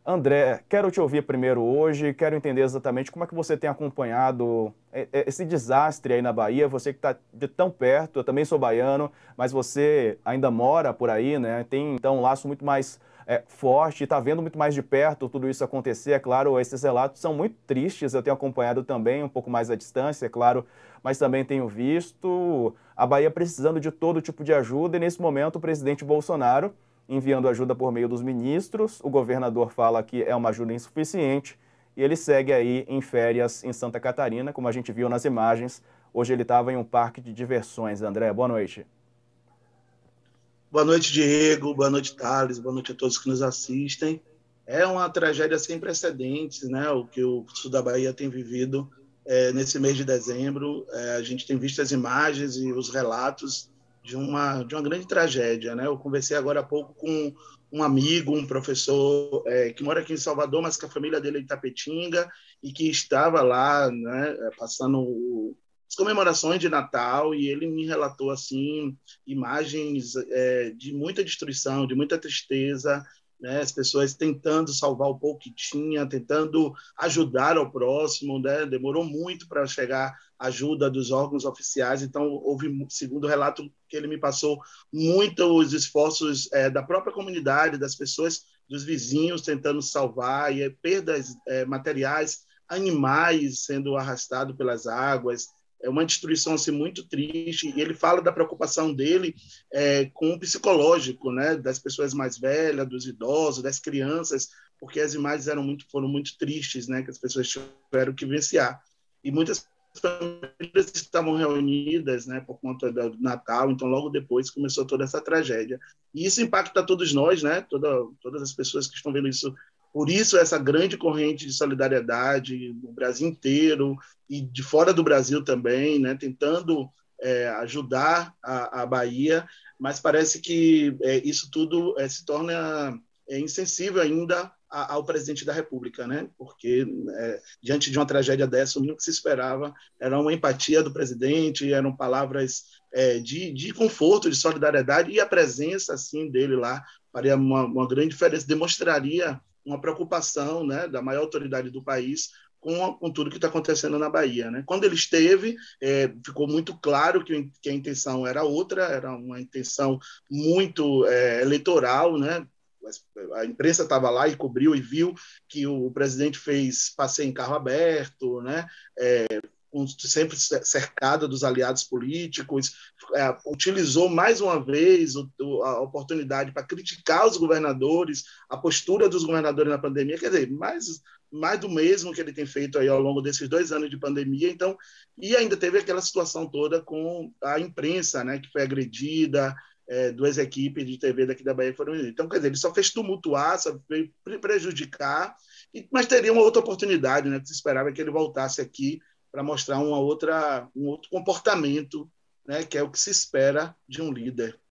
André, quero te ouvir primeiro hoje, quero entender exatamente como é que você tem acompanhado esse desastre aí na Bahia, você que está de tão perto, eu também sou baiano, mas você ainda mora por aí, né? Tem então um laço muito mais forte, está vendo muito mais de perto tudo isso acontecer, é claro, esses relatos são muito tristes, eu tenho acompanhado também, um pouco mais à distância, é claro, mas também tenho visto a Bahia precisando de todo tipo de ajuda e nesse momento o presidente Bolsonaro enviando ajuda por meio dos ministros. O governador fala que é uma ajuda insuficiente e ele segue aí em férias em Santa Catarina, como a gente viu nas imagens. Hoje ele estava em um parque de diversões. André, boa noite. Boa noite, Diego. Boa noite, Thales. Boa noite a todos que nos assistem. É uma tragédia sem precedentes, né? O que o sul da Bahia tem vivido nesse mês de dezembro. A gente tem visto as imagens e os relatos de uma grande tragédia, né? Eu conversei agora há pouco com um amigo, um professor que mora aqui em Salvador, mas que a família dele é de Tapetinga e que estava lá, né, passando as comemorações de Natal, e ele me relatou assim imagens de muita destruição, de muita tristeza, né? As pessoas tentando salvar o pouco que tinha, tentando ajudar ao próximo, né? Demorou muito para chegar ajuda dos órgãos oficiais, então houve, segundo o relato que ele me passou, muitos esforços da própria comunidade, das pessoas, dos vizinhos tentando salvar, e perdas materiais, animais sendo arrastados pelas águas. É uma destruição assim, muito triste, e ele fala da preocupação dele com o psicológico, né, das pessoas mais velhas, dos idosos, das crianças, porque as imagens foram muito tristes, né, que as pessoas tiveram que vivenciar. E muitas famílias estavam reunidas, né, por conta do Natal, então logo depois começou toda essa tragédia. E isso impacta todos nós, né, todas as pessoas que estão vendo isso. Por isso, essa grande corrente de solidariedade no Brasil inteiro e de fora do Brasil também, né, tentando ajudar a Bahia, mas parece que isso tudo se torna insensível ainda ao presidente da República, né? Porque diante de uma tragédia dessa, o mínimo que se esperava era uma empatia do presidente, eram palavras de conforto, de solidariedade, e a presença assim dele lá faria uma grande diferença, demonstraria uma preocupação, né, da maior autoridade do país com tudo que está acontecendo na Bahia, né? Quando ele esteve, ficou muito claro que a intenção era outra, era uma intenção muito eleitoral, né? A imprensa estava lá e cobriu e viu que o presidente fez passeio em carro aberto, né? Sempre cercada dos aliados políticos, utilizou mais uma vez a oportunidade para criticar os governadores, a postura dos governadores na pandemia, quer dizer, mais do mesmo que ele tem feito aí ao longo desses 2 anos de pandemia. Então, e ainda teve aquela situação toda com a imprensa, né, que foi agredida, duas equipes de TV daqui da Bahia foram. Então, quer dizer, ele só fez tumultuar, só veio prejudicar, mas teria uma outra oportunidade, né, que se esperava que ele voltasse aqui para mostrar um outro comportamento, né, que é o que se espera de um líder.